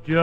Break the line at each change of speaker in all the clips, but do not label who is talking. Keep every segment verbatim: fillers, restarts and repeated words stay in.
just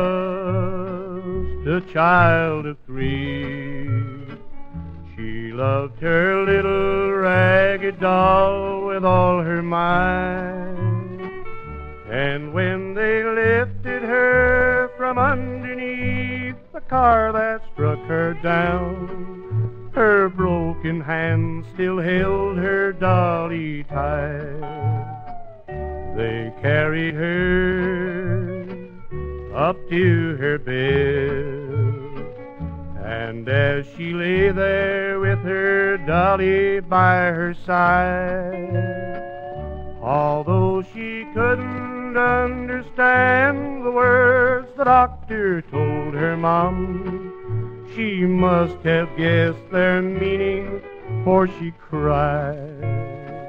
a child of three. She loved her little ragged doll with all her might. And when they lifted her from underneath the car that struck her down, her broken hand still held her dolly tight. They carried her up to her bed, and as she lay there with her dolly by her side, although she couldn't understand the words the doctor told her mom, she must have guessed their meaning, for she cried,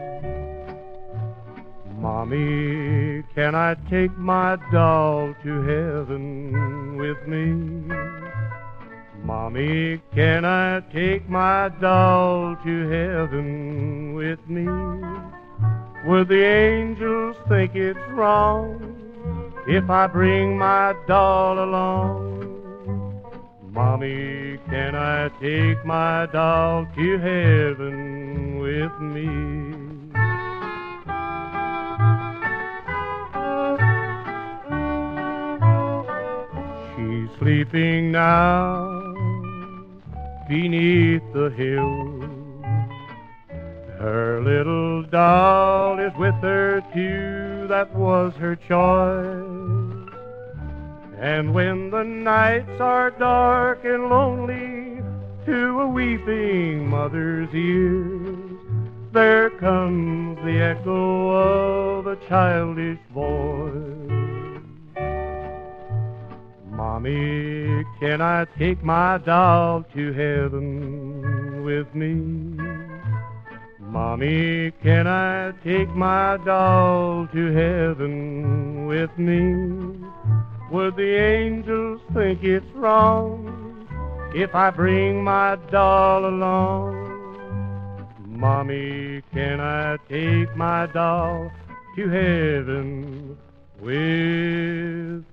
"Mommy, can I take my doll to heaven with me? Mommy, can I take my doll to heaven with me? Would the angels think it's wrong if I bring my doll along? Mommy, can I take my doll to heaven with me?" She's sleeping now beneath the hills. Her little doll is with her too, that was her choice. And when the nights are dark and lonely to a weeping mother's ears, there comes the echo of a childish voice. "Mommy, can I take my doll to heaven with me? Mommy, can I take my doll to heaven with me? Would the angels think it's wrong if I bring my doll along? Mommy, can I take my doll to heaven with